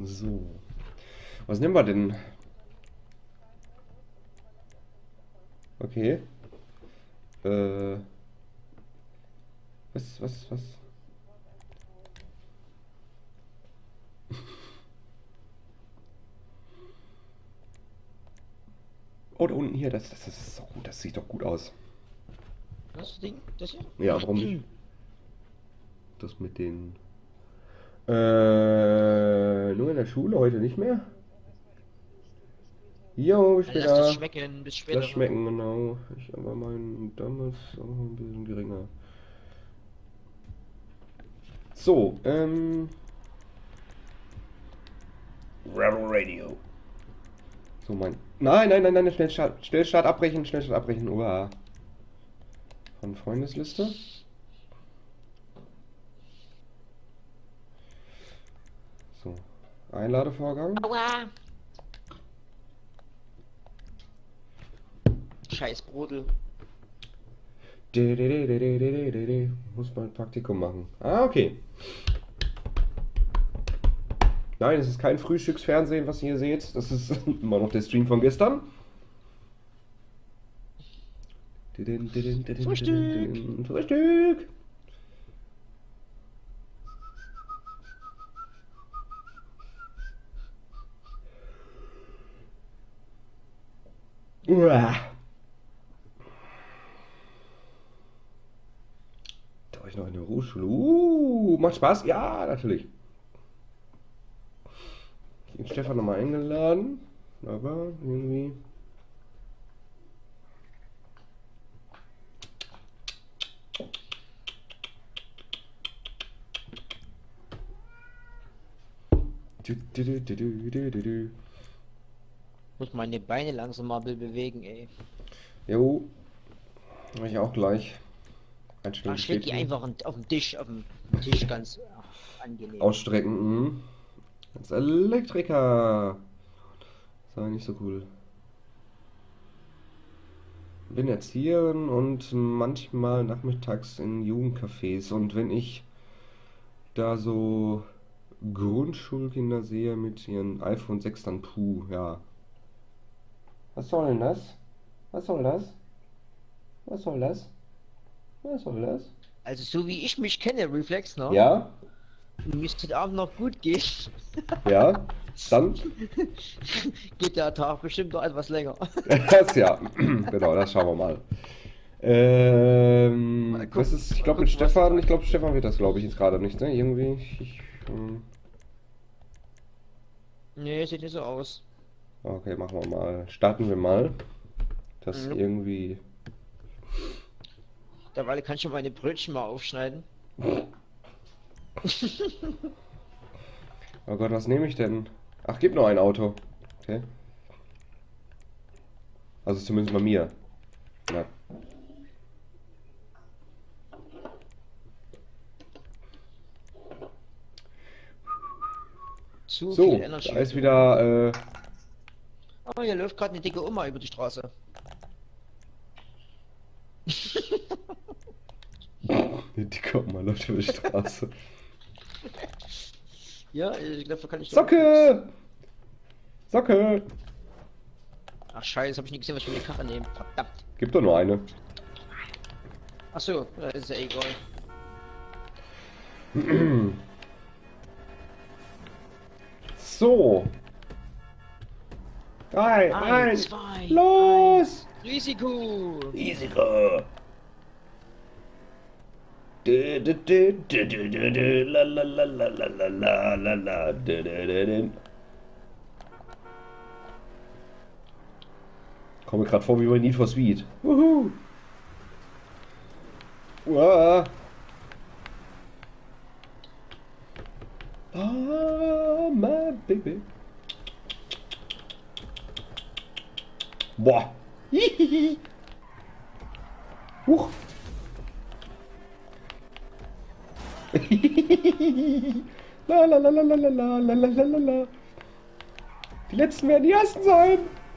So. Was nehmen wir denn? Okay. Äh. Was? Oh, da unten hier, das ist doch gut, das sieht doch gut aus. Das Ding? Das hier? Ja, warum nicht? Das mit den. Nur in der Schule, heute nicht mehr? Jo, bis Dann lass das später. schmecken, bis Lass später. schmecken, genau. Ich aber meinen damals auch ein bisschen geringer. So, Rebel Radio. So, mein. Nein, Schnellstart abbrechen, Schnellstart abbrechen. Uah. Von Freundesliste. So, Einladevorgang. Aua! Scheiß Brodel. Muss mal ein Praktikum machen. Ah, okay. Nein, es ist kein Frühstücksfernsehen, was ihr hier seht. Das ist immer noch der Stream von gestern. Frühstück! Frühstück! Uah. Da war ich noch in der Hochschule. Macht Spaß? Ja, natürlich. Ich habe den Stefan nochmal eingeladen, aber irgendwie. Muss meine Beine langsam mal bewegen, ey. Jo, mach ich auch gleich. Da Einstellung schlägt die bestätigen. einfach auf dem Tisch ganz angenehm. Ausstrecken. Als Elektriker. Das war nicht so cool. Bin Erzieherin und manchmal nachmittags in Jugendcafés. Und wenn ich da so Grundschulkinder sehe mit ihren iPhone 6, dann puh, ja. Was soll denn das? Was soll das? Was soll das? Was soll das? Also so wie ich mich kenne, Reflex, ne? Ja? Müsste der Abend noch gut gehen. Ja? Dann? Geht der Tag bestimmt noch etwas länger. Das ja. Genau, das schauen wir mal. Mal Was gucken, ist, ich mal glaube mit gucken, was Stefan, ich sagt. glaube Stefan wird das, glaube ich, jetzt gerade nicht, ne? Irgendwie. Nee, sieht nicht so aus. Okay, machen wir mal. Starten wir mal. Das Nope. irgendwie. Derweil kann ich schon meine Brötchen mal aufschneiden. Oh Gott, was nehme ich denn? Ach, gibt nur ein Auto. Okay. Also zumindest bei mir. Na. Zu viel So, Energy. da ist wieder. Oh, hier läuft gerade eine dicke Oma über die Straße. Die dicke Oma läuft über die Straße. Ja, ich glaube, da kann ich doch. Socke! Socke! Ach scheiße, habe ich nicht gesehen, was ich für eine Karre nehme. Verdammt. Gibt doch nur eine. Ach so, ist ja egal. So. Drei, Ein, eins, zwei, los! Risiko! Risiko! Du, du, du, du, du, du, du, la, la, la, la, la, la, la, la, la, du, du, du, du. Komme gerade vor wie bei Need for Speed. Wuhu! Uah. Ah, my baby. Boah. Hihihi. Huch. La la la la la la la la la la la la. Die letzten werden die ersten sein.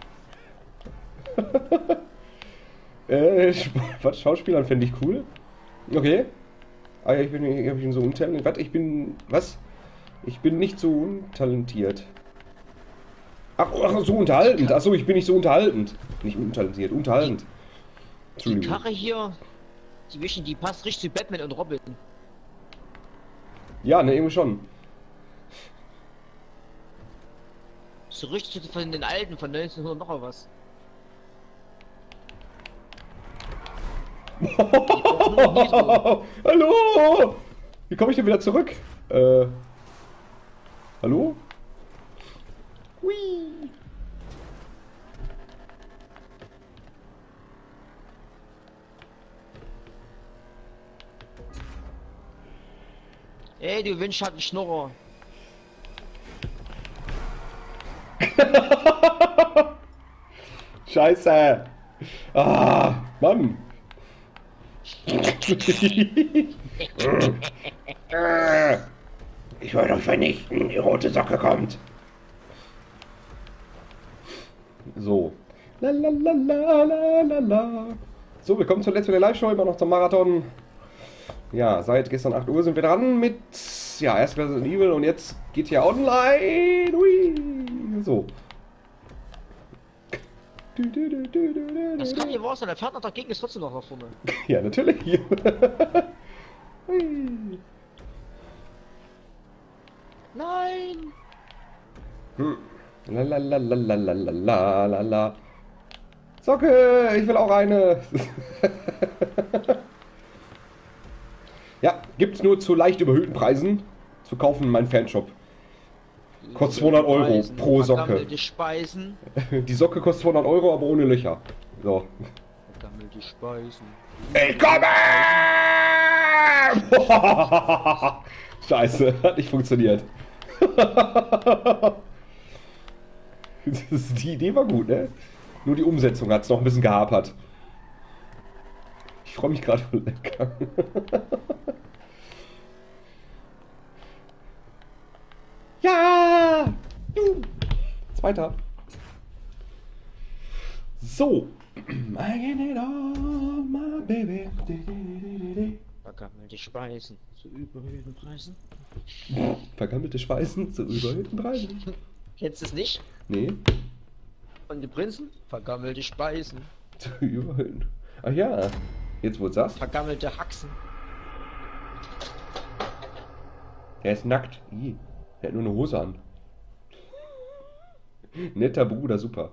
Was Schauspielern fände ich cool. Okay. Ah ja, ich bin so untalentiert. Was? Ich bin. Was? Ich bin nicht so untalentiert. Ach, so unterhaltend. Achso, ich bin nicht so unterhaltend. Nicht untalentiert, Die, unterhaltend. die Entschuldigung. Karre hier, die passt richtig zu Batman und Robin. Ja, ne, irgendwie schon. So richtig von den alten, von 1900 noch was. Die braucht nur Nitro. Hallo! Wie komme ich denn wieder zurück? Hallo? Hui! Ey, du Windschatten-Schnurrer. Scheiße! Ah, Mann! Ich werde euch vernichten, die rote Socke kommt. So. La la la la la la la. So, wir kommen zur letzten Live-Show, immer noch zum Marathon. Ja, seit gestern 8 Uhr sind wir dran mit, ja, erst Resident Evil und jetzt geht ja online. Hui. So. Das kann hier wahr sein, der Pferd dagegen ist trotzdem noch nach vorne. Ja, natürlich. Hui. Nein! La la la la la la la la la la. Socke, ich will auch eine. Ja, gibt's nur zu leicht überhöhten Preisen zu kaufen in meinem Fanshop. Kostet 200 Euro Speisen, pro Socke. vergammelte Speisen. Die Socke kostet 200 Euro, aber ohne Löcher. So. Vergammelte Speisen. Ich komme! Scheiße, hat nicht funktioniert. Die Idee war gut, ne? Nur die Umsetzung hat es noch ein bisschen gehapert. Ich freue mich gerade voll lecker. Ja! Zweiter. So. I get it all, my baby. Vergammelte Speisen zu überhöhten Preisen. Vergammelte Speisen zu überhöhten Preisen. Kennst du es nicht? Nee, Von den Prinzen? Vergammelte Speisen. zu überhöhten. Ach ja, jetzt wo du sagst. Vergammelte Haxen. Er ist nackt. Ih, er hat nur eine Hose an. Netter Bruder, super.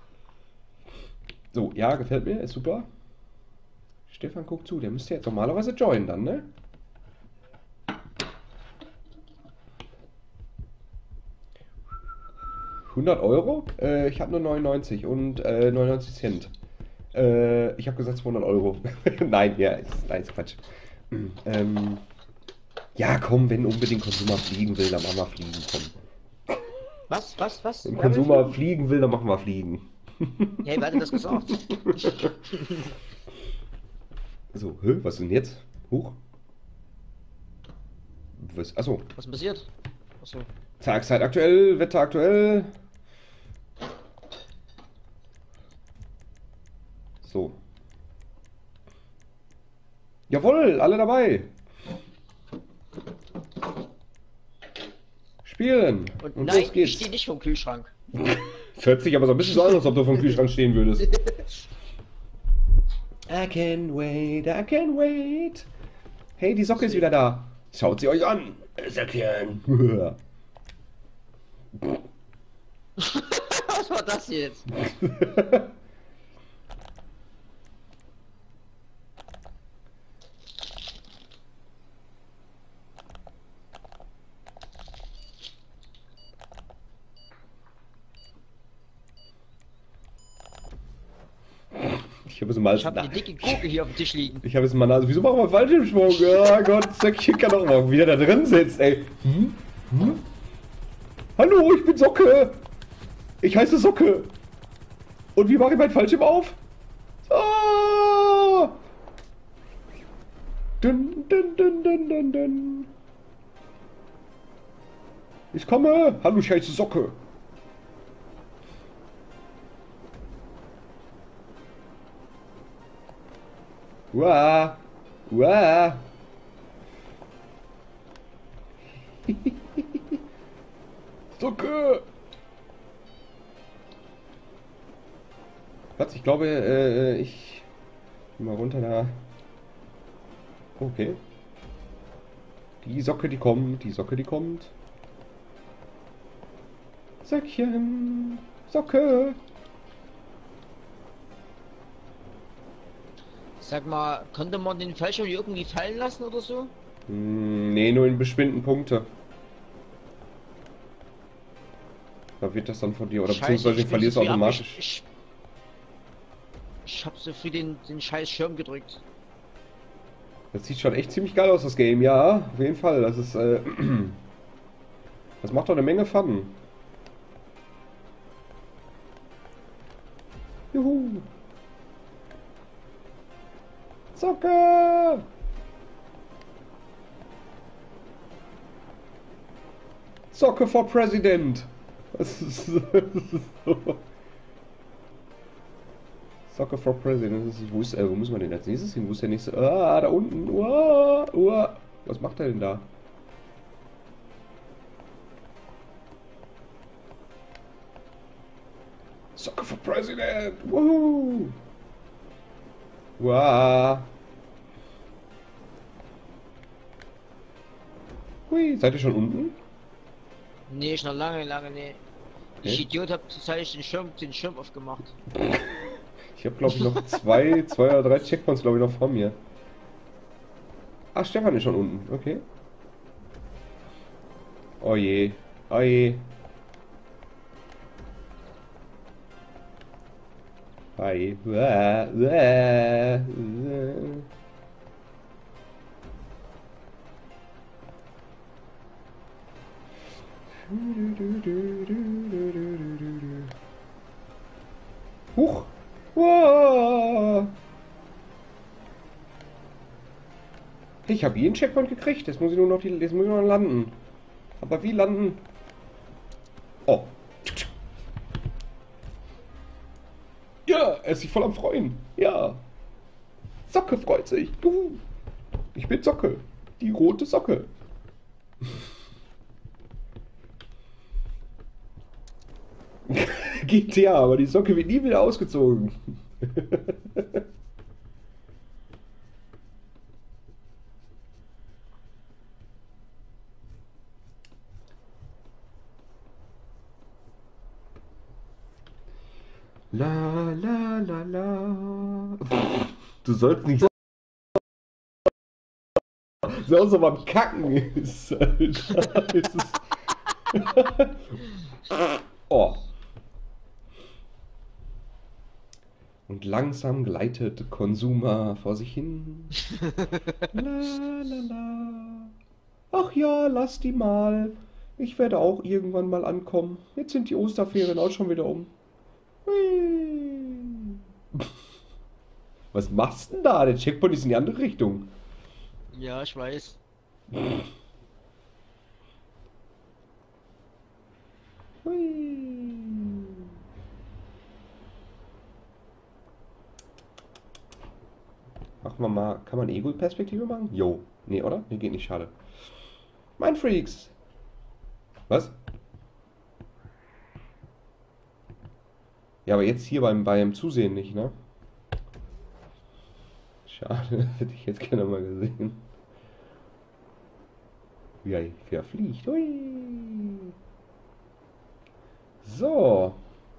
So, ja, gefällt mir, ist super. Stefan guckt zu, der müsste jetzt normalerweise joinen dann, ne? €100? Ich habe nur 99 und 99 Cent. Ich habe gesagt 200 Euro. Nein, ja, nein, ist Quatsch. Ja, komm, wenn unbedingt Konsumer fliegen will, dann machen wir fliegen, komm. Was? Wenn Konsumer fliegen will, dann machen wir fliegen. Ja, wer hat denn das gesagt? So, was ist denn jetzt? Huch. Was? Achso. Was ist passiert? Achso. Tageszeit aktuell, Wetter aktuell. So. Jawohl, alle dabei. Spielen. Und Und nein, los geht's. ich stehe nicht vom Kühlschrank. Das hört sich aber so ein bisschen so an, als ob du vom Kühlschrank stehen würdest. I can't wait, I can't wait. Hey, die Socke ist wieder da. Schaut sie euch an. Söckchen. Was war das jetzt? Ich habe es mal. Ich habe eine dicke Gurke hier auf dem Tisch liegen. Ich habe es mal. Also, wieso machen wir Fallschirmsprung? Oh Gott, Söckchen kann auch morgen wieder da drin sitzt, ey. Hallo, ich bin Socke. Ich heiße Socke. Und wie mache ich meinen Fallschirm auf? Ah! Dun, dun, dun, dun, dun, dun. Ich komme. Hallo, ich heiße Socke. Uah. Uah. Socke! Platz, ich glaube, ich... Mal runter da. Okay. Die Socke, die kommt. Die Socke, die kommt. Säckchen. Socke. Sag mal, konnte man den Fallschirm irgendwie fallen lassen oder so? Nee, nur in bestimmten Punkte. Da wird das dann von dir, oder Scheiße, beziehungsweise ich bin zu verlierst du früh automatisch. Ich hab so früh den scheiß Schirm gedrückt. Das sieht schon echt ziemlich geil aus, das Game, ja, auf jeden Fall. Das ist, das macht doch eine Menge Fun. Juhu. Socke! Socke for President! Das ist, das ist so. Soccer for President. Ich wusste, wo muss man denn als nächstes hin? Wo ist der nächste? Ah, da unten. Uah, uah. Was macht er denn da? Soccer for President! Woohoo! Uah. Hui, seid ihr schon unten? Nee, ich noch lange, nee. Ich Okay. Idiot hab zurzeit den Schirm aufgemacht. Ich habe glaube ich noch zwei oder drei Checkpoints glaube ich noch vor mir. Ah, Stefan ist schon unten. Okay. Oh je. Oh je. Hi. Uah, uah, uah. Huch! Wow. Ich habe jeden Checkpoint gekriegt. Jetzt muss ich nur noch jetzt muss ich nur noch landen. Aber wie landen? Oh. Ja, er ist sich voll am Freuen. Ja. Socke freut sich. Ich bin Socke. Die rote Socke. GTA, aber die Socke wird nie wieder ausgezogen. La la la la. Du sollst nicht so aus, aber am Kacken ist, Alter. Es ist oh. Und langsam gleitet Konsuma vor sich hin. La la la. Ach ja, lass die mal. Ich werde auch irgendwann mal ankommen. Jetzt sind die Osterferien auch schon wieder um. Hui. Was machst du denn da? Der Checkpoint ist in die andere Richtung. Ja, ich weiß. Hui. Machen wir mal. Kann man Ego-Perspektive machen? Jo. Nee, oder? Nee, geht nicht. Schade. Mindfreaks. Was? Ja, aber jetzt hier beim Zusehen nicht, ne? Schade. Hätte ich jetzt gerne mal gesehen. Wie er verfliegt. Hui. So.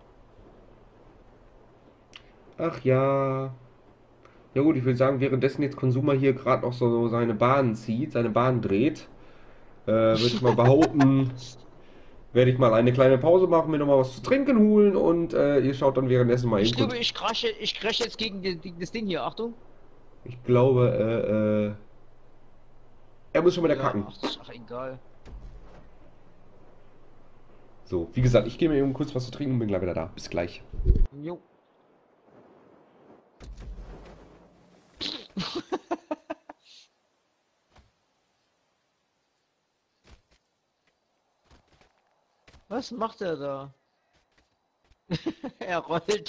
Ach ja. Ja gut, ich würde sagen, währenddessen jetzt Konsumer hier gerade noch so seine Bahn zieht, seine Bahn dreht, würde ich mal behaupten, werde ich mal eine kleine Pause machen, mir nochmal was zu trinken holen und ihr schaut dann währenddessen mal eben Ich kurz. glaube, ich crashe jetzt gegen das Ding hier. Achtung. Ich glaube, er muss schon wieder Ja, kacken. ach, das ist ach egal. So, wie gesagt, ich gehe mir eben kurz was zu trinken und bin gleich wieder da. Bis gleich. Jo. Was macht er da? Er rollt.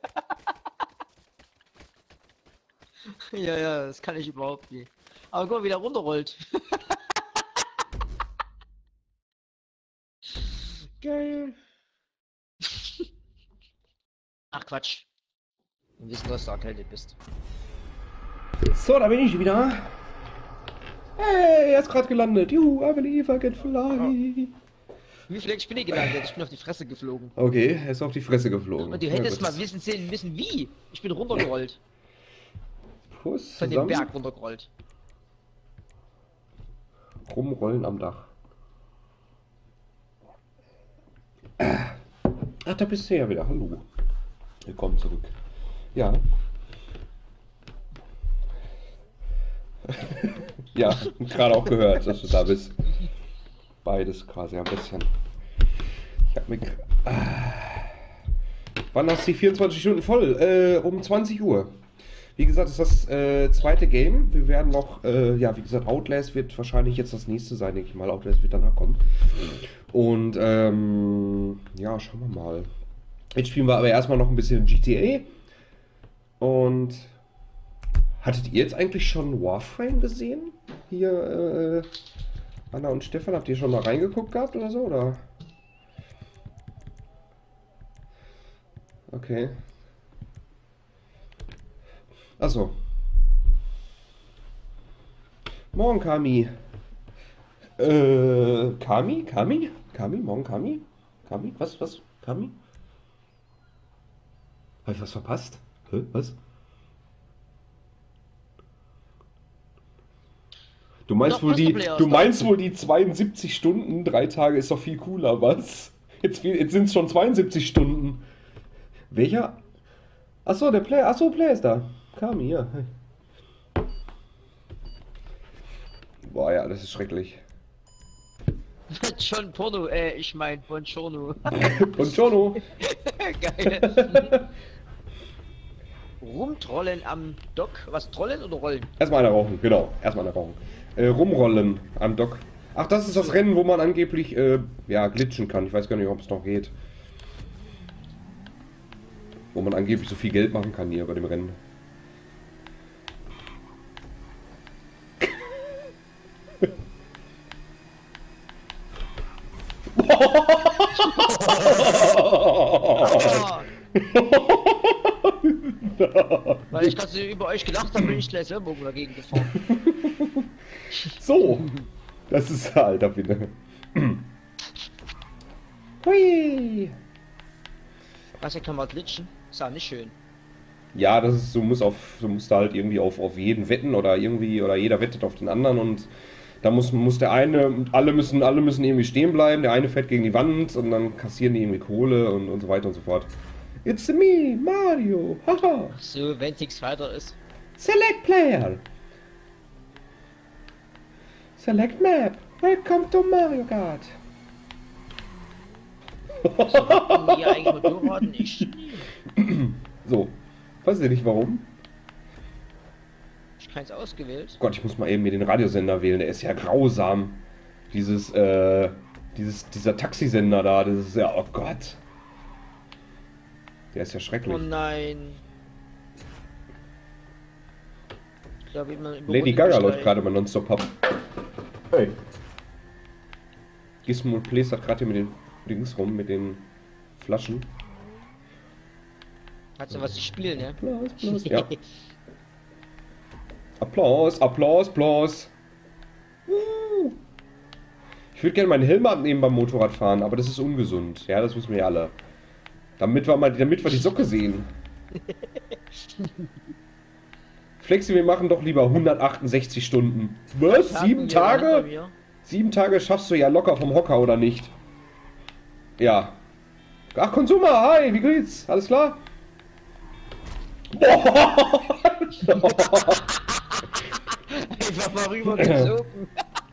Ja, ja, das kann ich überhaupt nicht. Aber guck mal, wie der runterrollt. Ach Quatsch. Wir wissen, dass du erkältet bist. So, da bin ich wieder. Hey, er ist gerade gelandet. Juhu, I believe I can fly. Wie viel ich bin ich gelandet? Ich bin auf die Fresse geflogen. Okay, er ist auf die Fresse geflogen. Und du hättest mal sehen müssen, wie. Ich bin runtergerollt. Fuß Von dem Berg runtergerollt. Rumrollen am Dach. Ach, da bist du ja wieder. Hallo. Willkommen zurück. Ja. Ja, gerade auch gehört, dass du da bist. Beides quasi ein bisschen. Ich hab mir. Wann hast du die 24 Stunden voll? Um 20 Uhr. Wie gesagt, das ist das zweite Game. Wir werden noch, ja, wie gesagt, Outlast wird wahrscheinlich jetzt das nächste sein, denke ich mal. Outlast wird danach kommen. Und, ja, schauen wir mal. Jetzt spielen wir aber erstmal noch ein bisschen GTA. Und hattet ihr jetzt eigentlich schon Warframe gesehen? Hier, Anna und Stefan, habt ihr schon mal reingeguckt gehabt oder so, oder? Okay. Achso. Morgen, Kami. Kami? Kami? Kami? Morgen, Kami? Kami? Was? Kami? Hab ich was verpasst? Hä? Was? Du meinst wohl die 72 Stunden, 3 Tage ist doch viel cooler, was? Jetzt sind es schon 72 Stunden. Welcher? Achso, der Player. Achso, Player ist da. Kami, ja. Boah, ja, das ist schrecklich. Schon Porno, ich mein Buongiorno. Buongiorno. Geil. Rumtrollen am Dock. Was, trollen oder rollen? Erstmal eine rauchen, genau. Erstmal eine rauchen. Rumrollen am Dock. Ach, das ist das Rennen, wo man angeblich, ja, glitschen kann. Ich weiß gar nicht, ob es noch geht. Wo man angeblich so viel Geld machen kann hier bei dem Rennen. Weil ich gerade über euch gelacht habe, bin ich gleich selber dagegen gefahren. So, das ist alter bitte. Hui. Was, kann man glitschen? Ist auch nicht schön. Ja, das ist, du musst da halt irgendwie auf jeden wetten oder irgendwie, oder jeder wettet auf den anderen und da muss der eine, alle müssen irgendwie stehen bleiben, der eine fährt gegen die Wand und dann kassieren die irgendwie Kohle und so weiter und so fort. It's me, Mario, haha. So, wenn nichts weiter ist. Select Player. Select Map. Welcome to Mario Kart. So, hatten wir eigentlich Motorraden? Ich. So, weiß ich nicht warum. Ich keins ausgewählt. Gott, ich muss mal eben mir den Radiosender wählen, der ist ja grausam. Dieser Taxisender da, das ist ja, oh Gott. Der ist ja schrecklich. Oh nein. Ich glaube, Lady Gaga läuft gerade mal nonstop ab. Hey. Gizmo Place hat gerade hier mit den Dings rum, mit den Flaschen. Hat sie was zu spielen, ne? Applaus, ja. Applaus, Applaus, Applaus. Ich würde gerne meinen Helm abnehmen beim Motorradfahren, aber das ist ungesund. Ja, das wissen wir ja alle. Damit wir die Socke sehen. Flexi, wir machen doch lieber 168 Stunden. Was? 7 Tage? 7 Tage schaffst du ja locker vom Hocker, oder nicht? Ja. Ach, Konsuma, hi, wie geht's? Alles klar? Einfach mal rüber gezogen.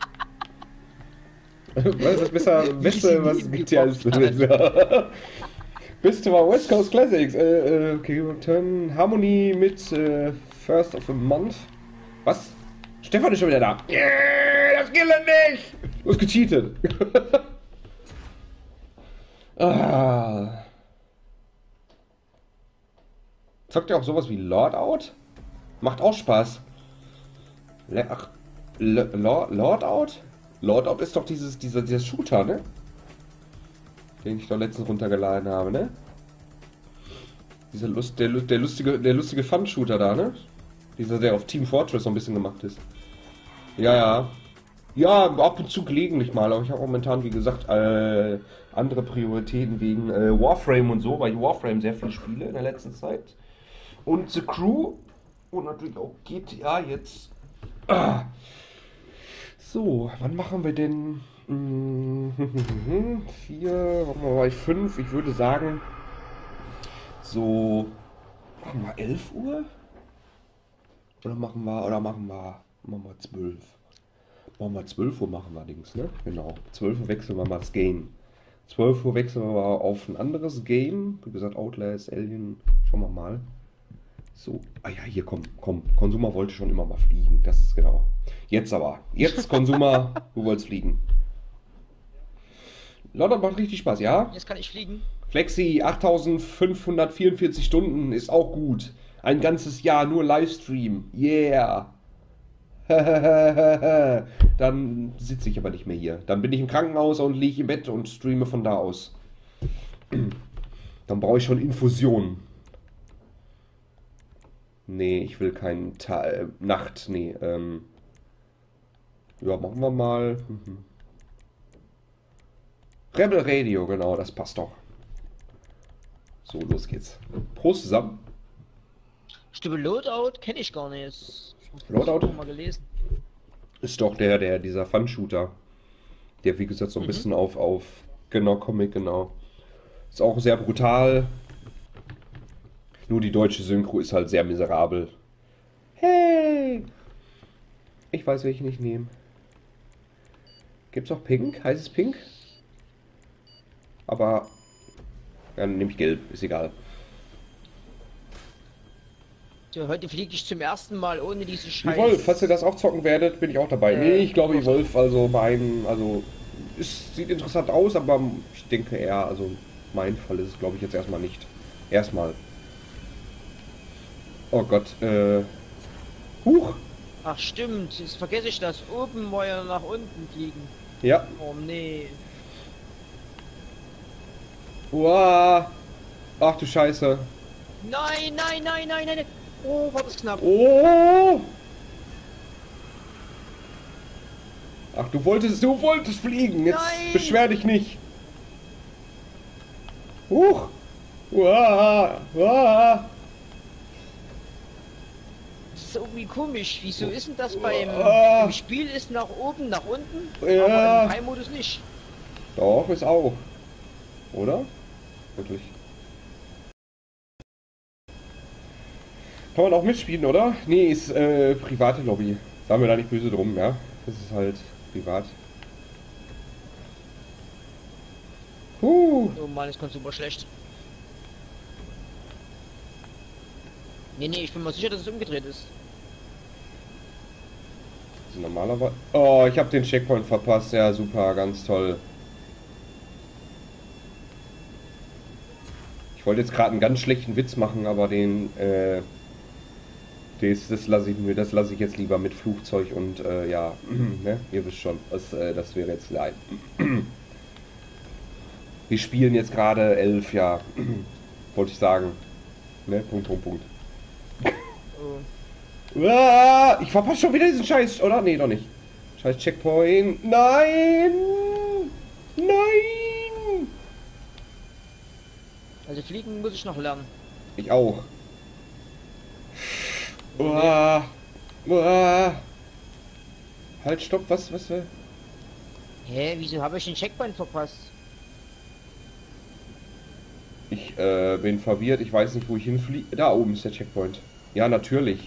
Was ist Beste, was gibt hier alles? Bist du mal West Coast Classics? Okay, Return Harmony mit First of the Month. Was? Stefan ist schon wieder da. Yeah, das gilt nicht! Du hast gecheatet. Ah. Zockt ihr auch sowas wie Lord Out? Macht auch Spaß. Lord Out? Lord Out ist doch dieser Shooter, ne? Den ich doch letztens runtergeladen habe, ne? Der lustige Fun-Shooter da, ne? Dieser, der auf Team Fortress so ein bisschen gemacht ist. Ja, ja. Ja, ab und zu gelegentlich mal, aber ich habe momentan, wie gesagt, andere Prioritäten wegen Warframe und so, weil ich Warframe sehr viel spiele in der letzten Zeit. Und The Crew und natürlich auch GTA jetzt. Ah. So, wann machen wir denn? Vier, machen wir bei 5. Ich würde sagen, so, machen wir 11 Uhr? Machen wir 12? Machen wir 12 Uhr machen wir Dings, ne? Genau. 12 Uhr wechseln wir mal das Game. 12 Uhr wechseln wir mal auf ein anderes Game. Wie gesagt, Outlast, Alien. Schauen wir mal. So. Ah ja, hier, komm, komm. Consumer wollte schon immer mal fliegen. Das ist genau. Jetzt aber. Jetzt, Consumer, du wolltest fliegen. London macht richtig Spaß, ja? Jetzt kann ich fliegen. Flexi, 8544 Stunden ist auch gut. Ein ganzes Jahr nur Livestream. Yeah. Dann sitze ich aber nicht mehr hier. Dann bin ich im Krankenhaus und liege im Bett und streame von da aus. Dann brauche ich schon Infusionen. Nee, ich will keinen Nacht. Nee, ja, machen wir mal. Rebel Radio, genau, das passt doch. So, los geht's. Prost zusammen. Stimme Loadout kenne ich gar nicht. Loadout? Mal gelesen. Ist doch dieser Fun-Shooter. Der, wie gesagt, so ein bisschen auf, genau, Comic, genau. Ist auch sehr brutal. Nur die deutsche Synchro ist halt sehr miserabel. Hey! Ich weiß, welchen ich nehme. Gibt's auch Pink? Heißt es Pink? Aber, ja, dann nehme ich Gelb. Ist egal. So, heute fliege ich zum ersten Mal ohne diese Scheiß. Evolve, falls ihr das auch zocken werdet, bin ich auch dabei. Nee, ich glaube Evolve, also sieht interessant aus, aber ich denke eher, also mein Fall ist es, glaube ich, jetzt erstmal nicht. Erstmal. Oh Gott, Huch! Ach stimmt, jetzt vergesse ich das. Oben war ja nach unten fliegen. Ja. Oh nee. Uah. Ach du Scheiße. Nein, nein, nein, nein, nein. Oh, war das knapp. Oh! Ach, du wolltest fliegen. Jetzt Nein. beschwer dich nicht. Huch! Uah. Uah. Das ist irgendwie komisch. Wieso ist denn das beim Ah. im Spiel ist nach oben, nach unten, Ja. aber im High-Modus nicht? Doch, ist auch. Oder? Wirklich. Kann man auch mitspielen, oder? Nee, ist private Lobby. Sagen wir da nicht böse drum, ja? Das ist halt privat. Oh Mann, ist super schlecht. Nee, nee, ich bin mal sicher, dass es umgedreht ist. Also normalerweise. Oh, ich habe den Checkpoint verpasst. Ja, super, ganz toll. Ich wollte jetzt gerade einen ganz schlechten Witz machen, aber das lasse ich jetzt lieber mit Flugzeug und ja, ne? Ihr wisst schon, das wäre jetzt leid. Wir spielen jetzt gerade 11, ja, wollte ich sagen. Ne? Punkt, Punkt, Punkt. Oh. Ah, ich verpasse schon wieder diesen Scheiß, oder? Nee, doch nicht. Scheiß Checkpoint. Nein! Nein! Also fliegen muss ich noch lernen. Ich auch. Uah. Uah. Halt, stopp, was? Hä, wieso habe ich den Checkpoint verpasst? Ich bin verwirrt, ich weiß nicht, wo ich hinfliege. Da oben ist der Checkpoint. Ja, natürlich.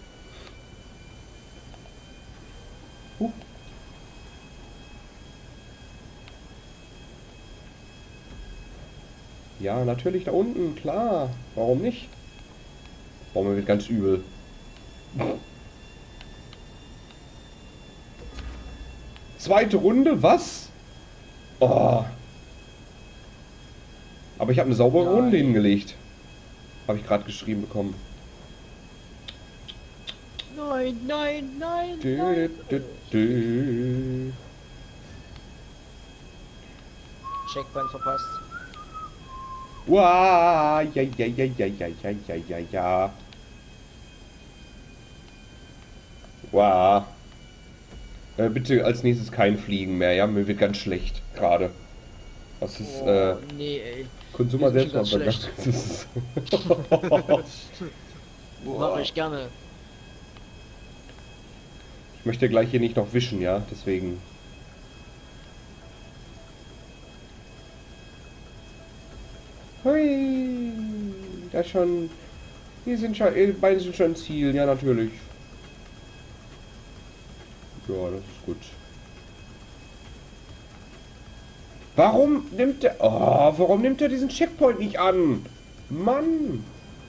Ja, natürlich da unten, klar. Warum nicht? Boah, mir wird ganz übel. Zweite Runde, was? Oh. Aber ich habe eine saubere Nein. Runde hingelegt. Habe ich gerade geschrieben bekommen. Nein, nein, nein, Dü, nein. dü, dü. Checkpoint verpasst. Uah, ja, ja, ja, ja, ja, ja, ja, ja, ja. Uah. Bitte als nächstes kein Fliegen mehr, ja? Mir wird ganz schlecht gerade. Das ist, Oh, nee, ey. Mir Konsumer ist mir schon ganz Selbstmordbegang. schlecht. Das ist. Mache Boah. ich gerne. Ich möchte gleich hier nicht noch wischen, ja? Deswegen. Hui. Da schon. Hier sind schon. Beide sind schon Ziel, ja, natürlich. Ja, das ist gut. Warum nimmt er diesen Checkpoint nicht an? Mann!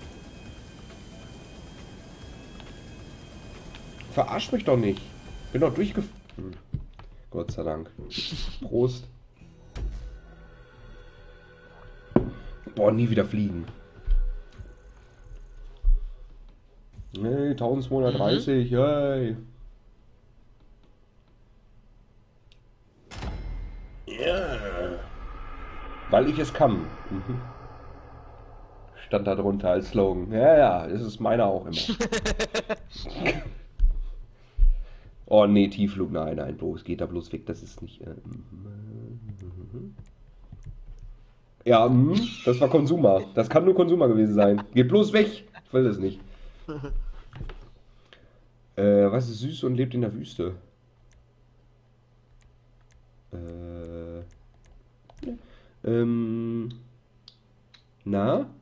Verarsch mich doch nicht. Bin doch durchgefallen. Gott sei Dank. Prost. Boah, nie wieder fliegen. Hey, Mhm. 1230, hey. Ja. Weil ich es kann. Mhm. Stand da drunter als Slogan. Ja, ja, das ist meiner auch immer. Oh nee, Tiefflug, nein, nein, bloß, geht da bloß weg, das ist nicht. Ja, das war Konsumer. Das kann nur Konsumer gewesen sein. Geht bloß weg. Ich will das nicht. Was ist süß und lebt in der Wüste? Äh, ähm, na?